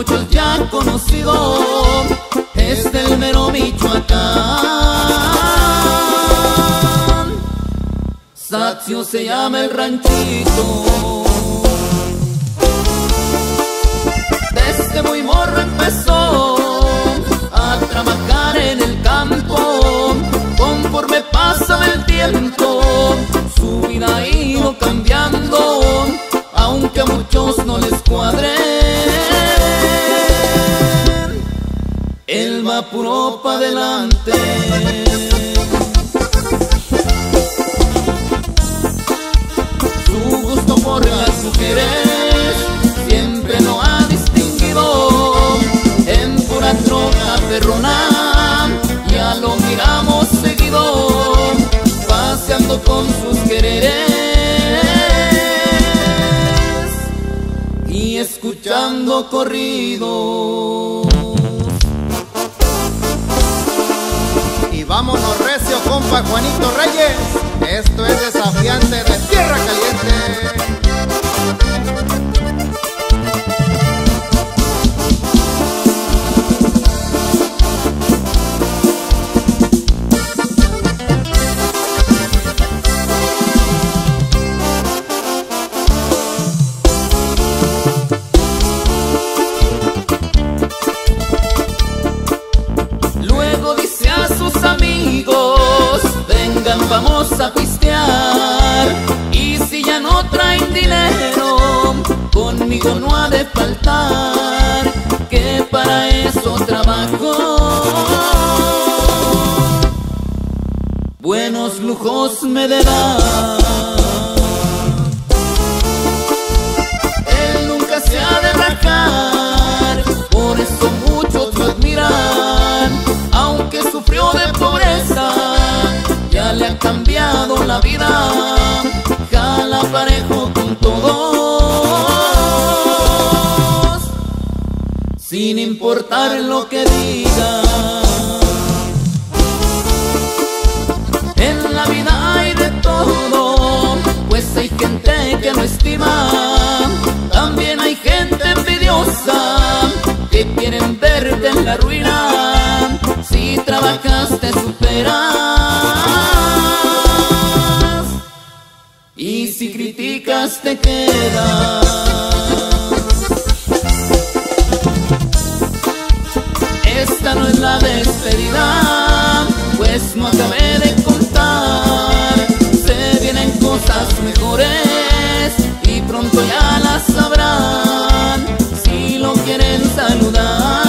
muchos ya han conocido, es del mero Michoacán. Sacio se llama el ranchito. Desde muy morro empezó a trabajar en el campo. Conforme pasaba el tiempo, su vida ha ido cambiando, aunque a muchos no les cuadre. Él va puro pa' adelante. Su gusto por las mujeres siempre lo ha distinguido. En pura troca perrona ya lo miramos seguido, paseando con sus quereres y escuchando corridos. Y vámonos recio, compa Juanito Reyes. Esto es desafiante de Tierra Caliente. Vamos a pistear, y si ya no traen dinero, conmigo no ha de faltar, que para eso trabajo. Buenos lujos me dará. Él nunca se ha de rajar, por eso muchos lo admiran, aunque sufrió de pobreza. Ya le han cambiado la vida, jala parejo con todos, sin importar lo que digan. En la vida hay de todo, pues hay gente que no estima, también hay gente envidiosa que quieren verte en la ruina. Si trabajas te superas, y si criticas te quedas. Esta no es la despedida, pues no acabé de contar. Se vienen cosas mejores y pronto ya las sabrán, si lo quieren saludar.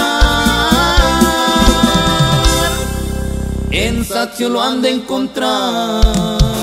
En Sacio lo han de encontrar.